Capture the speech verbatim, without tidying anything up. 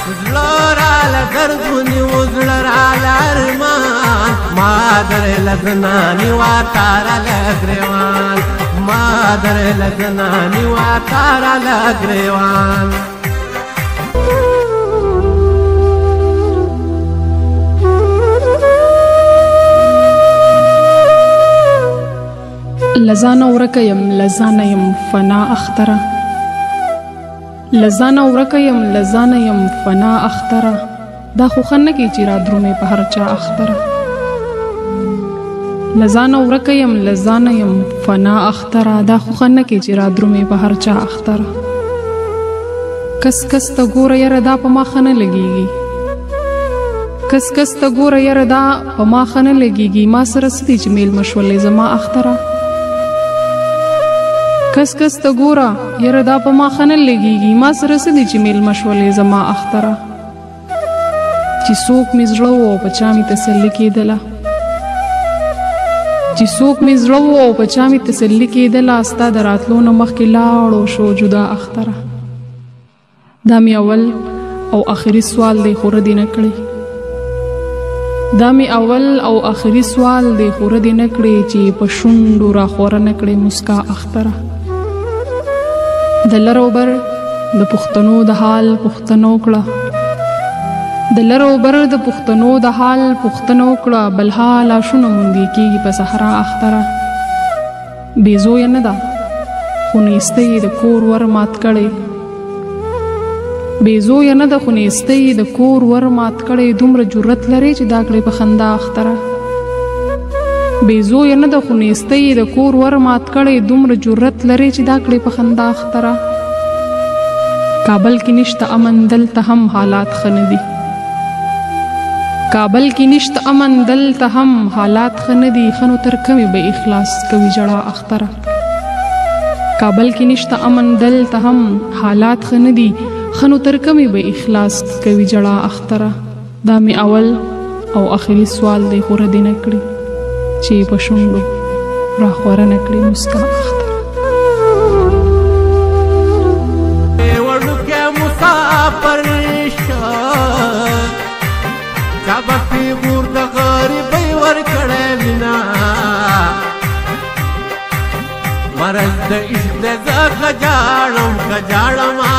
زړه راله دردونې و زړه راله ارمان مادر لګنانې وا تاراله ګریوان مادر لګنانې وا تاراله ګریوان لزانه ورکه یم لزانه یم فنا اختره لزانه ورکه یم لزانه یم فنا اختره دا خو ښه نه کیږي چې را درومې په هر چا اختره لزانه ورکه یم لزانه یم فنا اختره دا خو ښه نه کیږي چې را درومې په هر چا اختره کس کس ته ګوره یاره دا په ما ښه نه لګېږي کس کس ته ګوره یاره دا په ما ښه نه لګېږي ما سره څه دي چې میلمه شولې زما اختره کس کس ته ګوره یاره دا په ما ښه نه لګېږي ما سره څه دي چې میلمه شولې زما اختره چې څوک مې زړه و او په چا مې تسلي کېدله چې څوک مې زړه و او په چا مې تسلي کېدله ستا د راتلو نه مخکې لاړو شو جدا اختره دا مې اول او آخري سوال دی خو ردې نه کړې دا مې اول او آخري سوال دی خو ردې نه کړې چې په شونډو راخوره نه کړې مسکا اختره د لر او بر د پښتنو د حال پوښتنه وکړه د لر او بر د پښتنو د حال پوښتنه وکړه بل حال شنو موندې کېږي په صحرا اختره بې زویه نه ده خو نیستۍ د کور ور مات کړی بې زویه نه ده خو نیستۍ د کور ور مات کړی دومره جرت لرې چې دا کړې په خندا اختره بې زویه نه ده خو نیستۍ د کور ور مات کړی دومره جرت لرې چې دا کړې په خندا اختره کابل کې نشته امن دلته هم حالات ښه نه دي کابل کې نشته امن دلته هم حالات ښه نه دي ښه نو تر کومې به اخلاص کوي ژړا اختره کابل کې نشته امن دلته هم حالات ښه نه دي ښه نو تر کومې به اخلاص کوي ژړا اختره دا مې اول او آخري سوال دی خو ردې نه کړي چې په شونډو راخوره نه کړي مسکا اختره وړوکی مسافر شه چا به پیغور د غریبۍ ورکړی وینا مرض د عشق دی زه که جاړم که جاړم